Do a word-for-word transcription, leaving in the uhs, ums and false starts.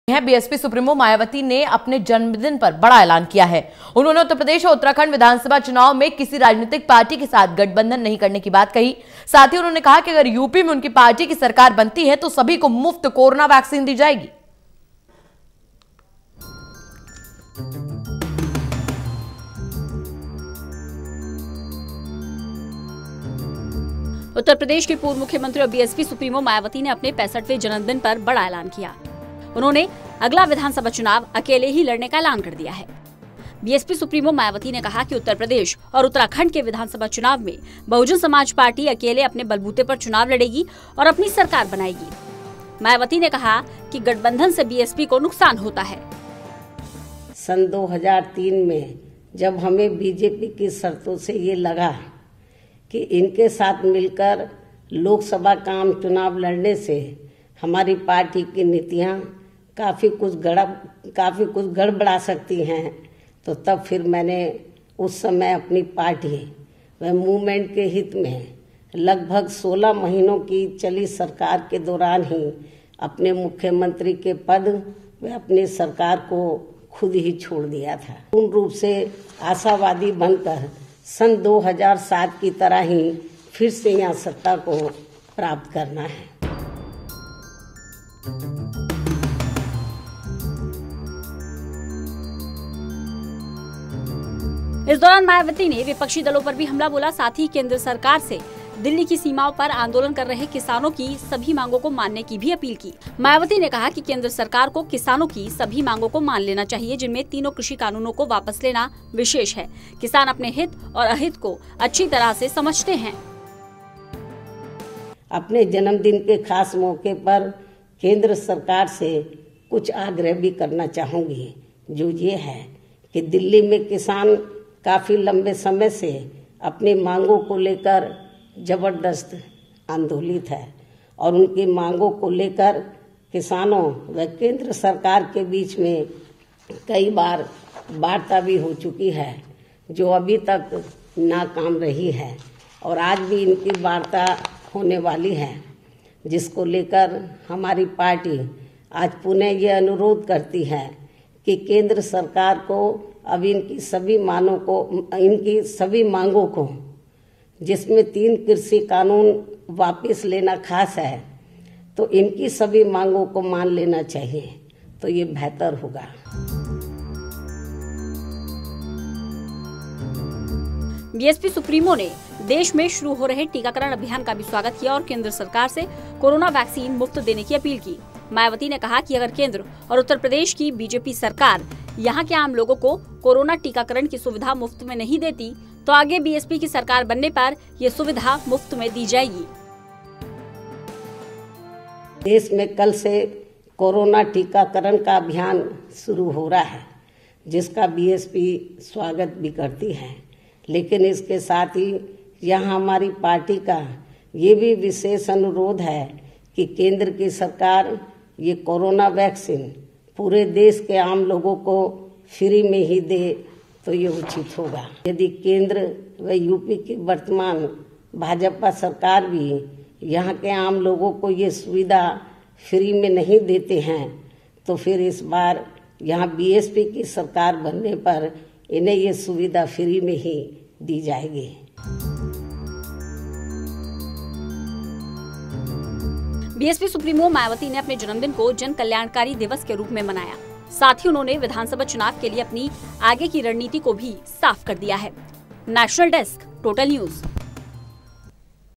BSP supremo Mayawati ने अपने जन्मदिन पर बड़ा ऐलान किया है। उन्होंने उत्तर प्रदेश और उत्तराखंड विधानसभा चुनाव में किसी राजनीतिक पार्टी के साथ गठबंधन नहीं करने की बात कही। साथ ही उन्होंने कहा कि अगर यूपी में उनकी पार्टी की सरकार बनती है तो सभी को मुफ्त कोरोना वैक्सीन दी जाएगी। उत्तर प्रदेश के पूर्व मुख्यमंत्री और बीएसपी सुप्रीमो मायावती ने अपने पैंसठवें जन्मदिन पर बड़ा ऐलान किया। उन्होंने अगला विधानसभा चुनाव अकेले ही लड़ने का ऐलान कर दिया है। बीएसपी सुप्रीमो मायावती ने कहा कि उत्तर प्रदेश और उत्तराखंड के विधानसभा चुनाव में बहुजन समाज पार्टी अकेले अपने बलबूते पर चुनाव लड़ेगी और अपनी सरकार बनाएगी। मायावती ने कहा कि गठबंधन से बीएसपी को नुकसान होता है। सन दो हज़ार तीन में जब हमें बीजेपी की शर्तों से ये लगा कि इनके साथ मिलकर लोकसभा का आम चुनाव लड़ने से हमारी पार्टी की नीतियां काफ़ी कुछ गड़ा काफ़ी कुछ गड़बड़ा सकती हैं, तो तब फिर मैंने उस समय अपनी पार्टी व मूवमेंट के हित में लगभग सोलह महीनों की चली सरकार के दौरान ही अपने मुख्यमंत्री के पद व अपनी सरकार को खुद ही छोड़ दिया था। पूर्ण रूप से आशावादी बनकर सन दो हज़ार सात की तरह ही फिर से यहाँ सत्ता को प्राप्त करना है। इस दौरान मायावती ने विपक्षी दलों पर भी हमला बोला। साथ ही केंद्र सरकार से दिल्ली की सीमाओं पर आंदोलन कर रहे किसानों की सभी मांगों को मानने की भी अपील की। मायावती ने कहा कि केंद्र सरकार को किसानों की सभी मांगों को मान लेना चाहिए, जिनमें तीनों कृषि कानूनों को वापस लेना विशेष है। किसान अपने हित और अहित को अच्छी तरह से समझते हैं। अपने जन्मदिन के खास मौके पर केंद्र सरकार से कुछ आग्रह भी करना चाहूंगी, जो ये है कि दिल्ली में किसान काफी लंबे समय से अपनी मांगों को लेकर जबरदस्त आंदोलित है और उनकी मांगों को लेकर किसानों व केंद्र सरकार के बीच में कई बार वार्ता भी हो चुकी है, जो अभी तक नाकाम रही है और आज भी इनकी वार्ता होने वाली है, जिसको लेकर हमारी पार्टी आज पुनः ये अनुरोध करती है कि केंद्र सरकार को अब इनकी सभी मांगों को इनकी सभी मांगों को, जिसमें तीन कृषि कानून वापस लेना खास है, तो इनकी सभी मांगों को मान लेना चाहिए, तो ये बेहतर होगा। बीएसपी सुप्रीमो ने देश में शुरू हो रहे टीकाकरण अभियान का भी स्वागत किया और केंद्र सरकार से कोरोना वैक्सीन मुफ्त देने की अपील की। मायावती ने कहा कि अगर केंद्र और उत्तर प्रदेश की बीजेपी सरकार यहाँ के आम लोगों को कोरोना टीकाकरण की सुविधा मुफ्त में नहीं देती, तो आगे बीएसपी की सरकार बनने पर यह सुविधा मुफ्त में दी जाएगी। देश में कल से कोरोना टीकाकरण का अभियान शुरू हो रहा है, जिसका बीएसपी स्वागत भी करती है, लेकिन इसके साथ ही यहाँ हमारी पार्टी का ये भी विशेष अनुरोध है कि केंद्र की सरकार ये कोरोना वैक्सीन पूरे देश के आम लोगों को फ्री में ही दे, तो ये उचित होगा। यदि केंद्र व यूपी की वर्तमान भाजपा सरकार भी यहाँ के आम लोगों को ये सुविधा फ्री में नहीं देते हैं, तो फिर इस बार यहाँ बीएसपी की सरकार बनने पर इन्हें ये सुविधा फ्री में ही दी जाएगी। बीएसपी सुप्रीमो मायावती ने अपने जन्मदिन को जन कल्याणकारी दिवस के रूप में मनाया। साथ ही उन्होंने विधानसभा चुनाव के लिए अपनी आगे की रणनीति को भी साफ कर दिया है। National desk, Total news.